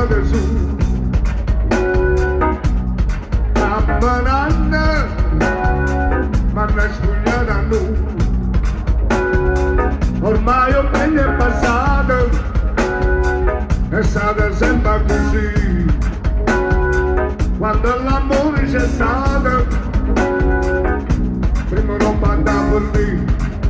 strada su Cammenanne, ma ne spugnata a noi. Ormai un anno è passato, è stata sempre così. Quando l'amore c'è stato, prima non andavo lì.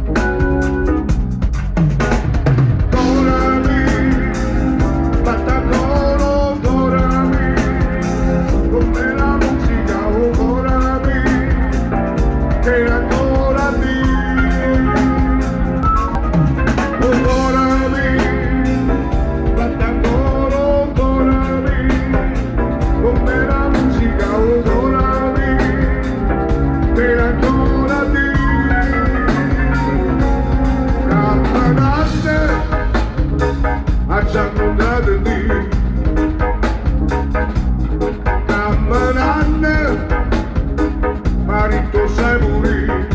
Cammenanne, marito sei morì,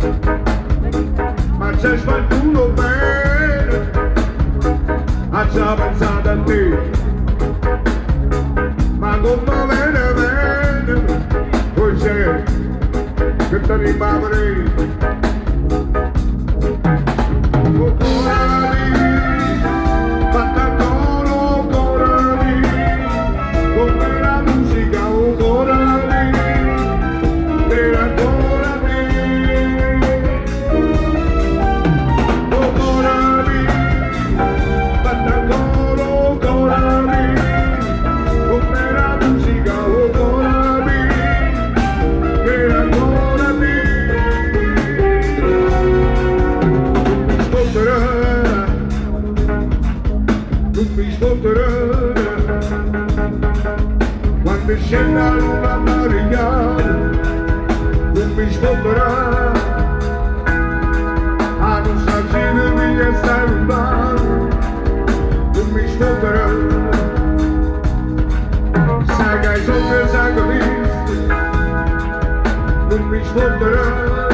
ma c'è qualcuno bene, ha già pensato a te, ma come bene, poi c'è che ti rimane. Quando scende la luna marina, non mi sfotterà. A non starci via stai lontano, non mi sfotterà. Sai che hai sotto il sangue, non mi sfotterà.